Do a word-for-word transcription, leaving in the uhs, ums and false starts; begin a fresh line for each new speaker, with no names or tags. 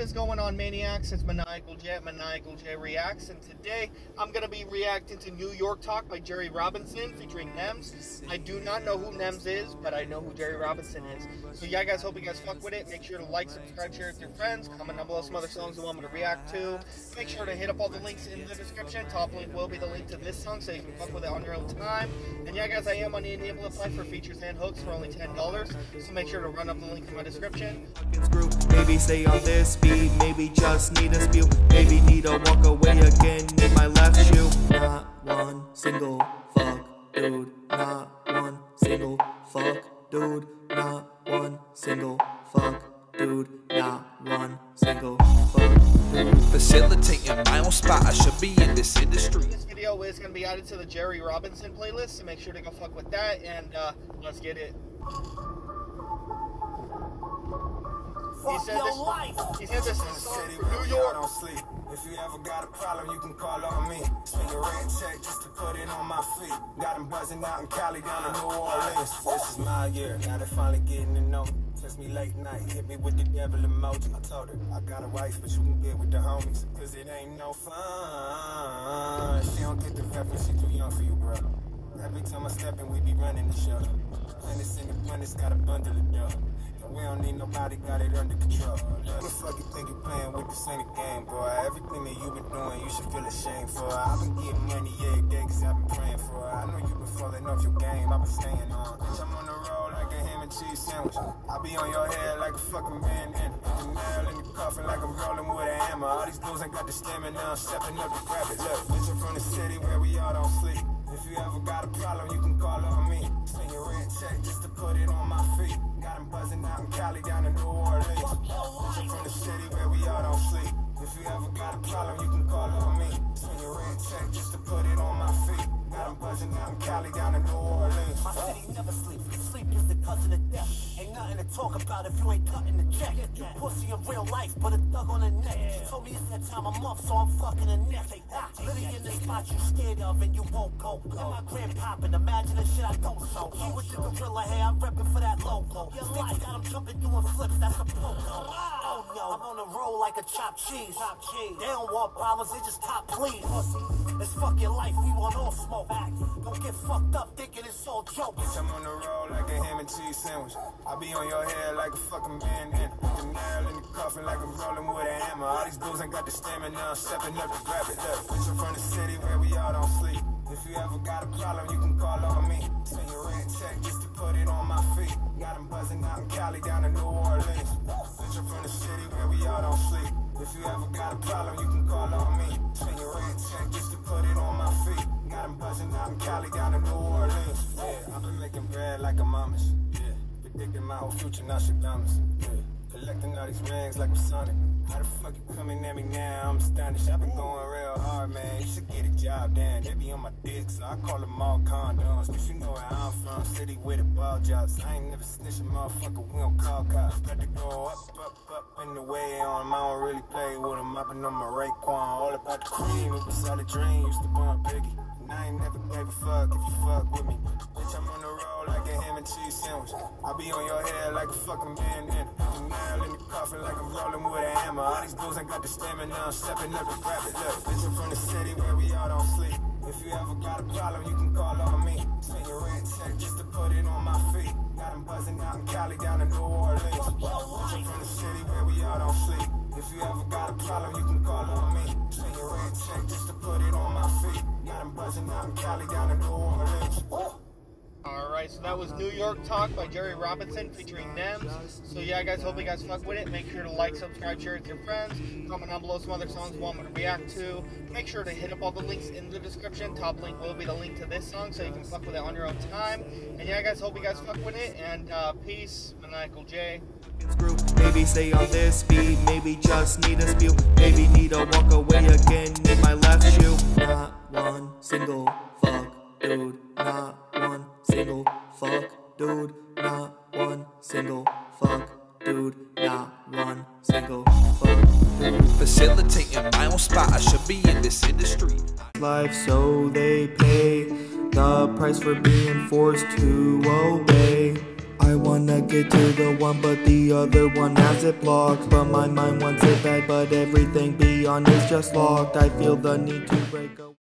is going on, Maniacs? It's Maniacal J at Maniacal J Reacts, and today I'm going to be reacting to New York Talk by Jerry Robinson featuring Nems. I do not know who Nems is, but I know who Jerry Robinson is. So yeah, guys, hope you guys fuck with it. Make sure to like, subscribe, share with your friends. Comment down below some other songs you want me to react to. Make sure to hit up all the links in the description. Top link will be the link to this song, so you can fuck with it on your own time. And yeah, guys, I am on the Enable Apply for features and hooks for only ten dollars, so make sure to run up the link in my description.
Maybe stay on this speed, maybe just need a spew, maybe need to walk away again in my left shoe. Not one single fuck, dude. Not one single fuck, dude. Not one single fuck, dude. Not one single fuck, dude.
Facilitating my own spot, I should be in this industry.
This video is going to be added to the Jerry Robinson playlist, so make sure to go fuck with that, and uh, let's get it. He said this, he said this is a song for New York.
If you ever got a problem, you can call on me. Spend your red check just to put it on my feet. Got them buzzing out in Cali down in New Orleans. This is my year, now they finally getting to know me. Text me late night, hit me with the devil emoji. I told her, I got a wife, but you can get with the homies. Cause it ain't no fun. She don't get the reference, she too young for you, bro. Every time I step in, we be running the show. And it's independence, got a bundle of dough. We don't need nobody, got it under control. What the fuck you think you playing with this ain't a game, boy? Everything that you been doing, you should feel ashamed for. I've been getting money every day, cause I've been praying for it. I know you been falling off your game, I've been staying on. Bitch, I'm on the road like a ham and cheese sandwich. I be on your head like a fucking bandana. The nail in the coffin like I'm rolling with a hammer. All these dudes ain't got the stamina, I'm stepping up to grab it. Look, bitch, I'm from the city where we all don't sleep. If you ever got a problem, you can call on me. Spend your red check just to put it on my feet. Got them buzzing out in Cali down in New Orleans. I'm from the city where we all don't sleep. If you ever got a problem, you can call on me. Spend your red check just to put it on my feet. Got them buzzing out in Cali down in New Orleans.
My city never sleeps. Sleep is the cousin of death. Ain't nothing to talk about if you ain't cutting the check. You pussy in real life, but a thug on the neck. She told me it's that time of month, so I'm fucking a neck. Living in the spot you scared of and you won't go. And my grand poppin', imagine the shit I don't show. He with the gorilla hair, I'm reppin' for that logo. Your life got him jumping, doing flips, that's a pogo. Oh no, I'm on the roll like a chopped cheese. Chopped cheese. They don't want problems, they just top please. Let's fuck your life, we want all smoke. Don't get fucked up thinking it's all jokes.
Bitch, I'm on the road like a ham and cheese sandwich. I be on your head like a fucking bandana. The nail in the coffin like I'm rolling with a hammer. All these dudes ain't got the stamina, I'm stepping up to grab it. Look, bitch, I'm from the city where we all don't sleep. If you ever got a problem, you can call on me. Spend your red check just to put it on my feet. Got them buzzing out in Cali down in New Orleans. Bitch, I'm from the city where we all don't sleep. If you ever got a problem, you can call on me. Spend your red check just to put it on my feet. Got them buzzing out in Cali down in New Orleans. Yeah, I've been making bread like a mama's. Yeah, predicting my whole future, now she dummies. Yeah, collecting all these rings like I'm Sonic. How the fuck you coming at me now? I'm astonished. I've been going real hard, man. You should get a job, damn. They be on my dick, so I call them all condoms. Cause you know where I'm from, city with the ball jobs. I ain't never snitching, motherfucker, we don't call cops. Got to go up, up, up in the way on them. I don't really play with them. I've been on my Raekwon, all about the cream. It was all a dream, used to bump Piggy. I ain't never gave a fuck if you fuck with me. Bitch, I'm on the road like a ham and cheese sandwich. I be on your head like a fucking bandana. The nail in the coffin like I'm rolling with a hammer. All these dudes ain't got the stamina, I'm stepping up to grab it. Look, bitch, I'm from the city where we all don't sleep. If you ever got a problem, you can call on me. Spend your red check just to put it on my feet. Got them buzzing out in Cali down in New Orleans. Bitch, I'm from the city where we all don't sleep. If you ever got a problem, you can call on me. Spend your red check just to put it on my feet. Got them buzzing out in Cali down in New Orleans.
Alright, so that was New York Talk by Jerry Robinson featuring Nems. So yeah, guys, hope you guys fuck with it. Make sure to like, subscribe, share with your friends. Comment down below some other songs you want me to react to. Make sure to hit up all the links in the description. Top link will be the link to this song, so you can fuck with it on your own time. And yeah, guys, hope you guys fuck with it. And uh, peace, Maniacal J.
Maybe stay on this speed, maybe just need a spew, maybe need to walk away again in my left shoe. Not one single fuck, dude. Not one single fuck, dude. Not one single fuck, dude. Not one single fuck, dude.
Facilitating my own spot, I should be in this industry.
Life, so they pay the price for being forced to obey. I wanna get to the one, but the other one has it blocked. But my mind wants it back, but everything beyond is just locked. I feel the need to break away.